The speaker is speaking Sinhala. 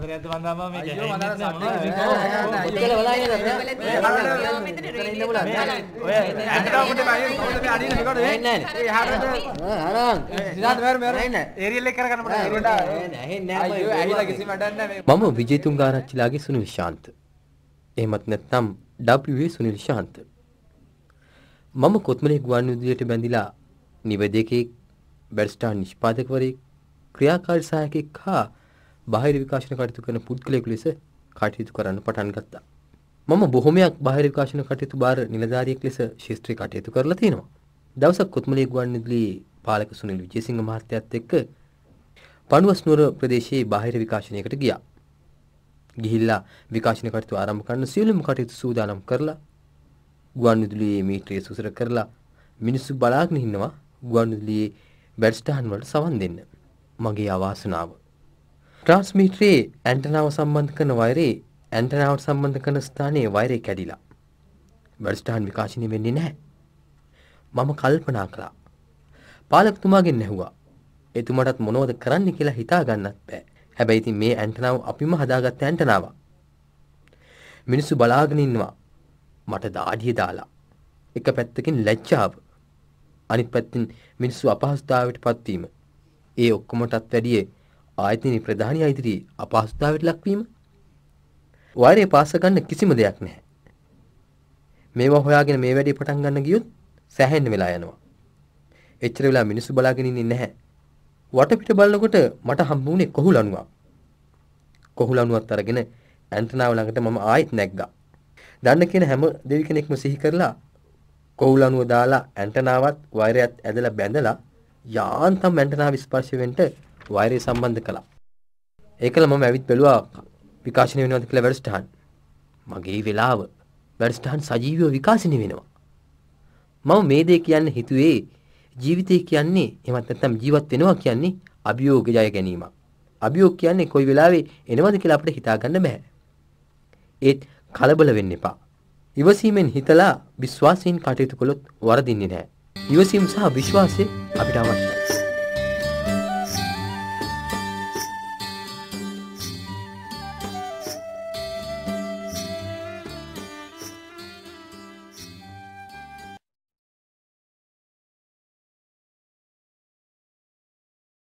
විජේතුංගාරච්චිලාගේ සුනිල් ශාන්ත. එහෙමත් නැත්නම් W සුනිල් ශාන්ත. මම කොත්මලේ ගුවන්විදුලියට බැඳිලා නිවේදකයෙක්, බැරිස්ටර් නිෂ්පාදකවරයෙක්, ක්‍රියාකාරී සහායකයෙක් හා බාහිර විකාශන කටයුතු කරන පුද්ගලයෙකු ලෙස කටයුතු කරන්න පටන් ගත්තා. මම බොහොමයක් බාහිර විකාශන කටයුතු බාර නිලධාරියෙක් ලෙස ශාස්ත්‍රීය කටයුතු කරලා තියෙනවා. දවසක් කොත්මලේ ගුවන්විදුලියේ පාලක සුනිල් විජේසිංහ මහත්තයාත් එක්ක පණුවස්නුවර ප්‍රදේශයේ බාහිර විකාශනයකට ගියා. ගිහිල්ලා විකාශන කටයුතු ආරම්භ කරන සියලුම කටයුතු සූදානම් කරලා ගුවන්විදුලියේ මීටරේ සුසර කරලා මිනිස්සු බලාගෙන ඉන්නවා ගුවන්විදුලියේ බැරිස්ටර්න් වලට සවන් දෙන්න. මගේ අවාසනාව. ට්‍රාන්ස්මිටරේ ඇන්ටනාව සම්බන්ධ කරන වයරේ ඇන්ටනාවට සම්බන්ධ කරන ස්ථානයේ වයරේ කැඩිලා. බැරිස්ටර්න් විකාශනය වෙන්නේ නැහැ. මම කල්පනා කළා. පාලකතුමාගෙන් ඇහුවා. එතුමාටත් මොනවද කරන්න කියලා හිතා ගන්නත් බෑ. හැබැයි ඉතින් මේ ඇන්ටනාව අපිම හදාගත්ත ඇන්ටනාවක්. මිනිස්සු බලාගෙන ඉන්නවා. මට දාඩිය දාලා. එක පැත්තකින් ලැජ්ජාව. අනිත් පැත්තෙන් මිනිස්සු අපහසුතාවයට පත්වීම. ඒ ඔක්කොමටත් වැඩිය ආයතනයේ ප්‍රධානියා ඉදිරියේ අපහසුතාවයට ලක්වීම. වයරේ පාස ගන්න කිසිම දෙයක් නැහැ. මේවා හොයාගෙන මේ වැඩේ පටන් ගන්න ගියොත් සැහැන්න වෙලා යනවා. එච්චර වෙලා මිනිස්සු බලාගෙන ඉන්නේ නැහැ. වටපිට බලනකොට මට හම්බුනේ කොහුලණුවක්. කොහුලණුවත් අරගෙන ඇන්ටනාව ළඟට මම ආයෙත් නැග්ගා. දන්න කියන හැම දෙවි කෙනෙක්ම සිහි කරලා කොහුලණුව දාලා ඇන්ටනාවත් වයරයත් ඇදලා බැඳලා යාන්තම් ඇන්ටනාව ස්පර්ශ වෙන්න වයරය සම්බන්ධ කළා. ඒකල මම ඇවිත් බැලුවා විකාශනය වෙනවද කියලා වැඩසටහන්. මගේ වෙලාව වැඩසටහන් සජීවීව විකාශනය වෙනවා. මම මේ දේ කියන්නේ හිතුවේ ජීවිතය කියන්නේ එහෙමත් නැත්නම් ජීවත් වෙනවා කියන්නේ අභියෝග ජය ගැනීමක්. අභියෝග කියන්නේ කොයි වෙලාවෙ එනවද කියලා අපිට හිතා ගන්න බෑ. ඒත් කලබල වෙන්න එපා. ඉවසීමෙන් හිතලා විශ්වාසයෙන් කටයුතු කළොත් වරදින්නේ නැහැ. ඉවසීම සහ විශ්වාසය අපිට අවශ්‍යයි.